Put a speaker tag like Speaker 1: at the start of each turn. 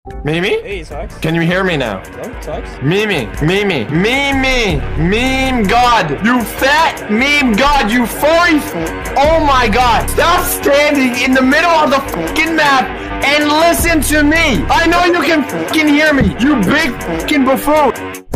Speaker 1: Mimi?
Speaker 2: Hey, Sox.
Speaker 1: Can you hear me now?
Speaker 2: No, Sox.
Speaker 1: Mimi, meme god, you fat meme god, you furry oh my god, stop standing in the middle of the fucking map and listen to me. I know you can fucking hear me, you big fucking buffoon.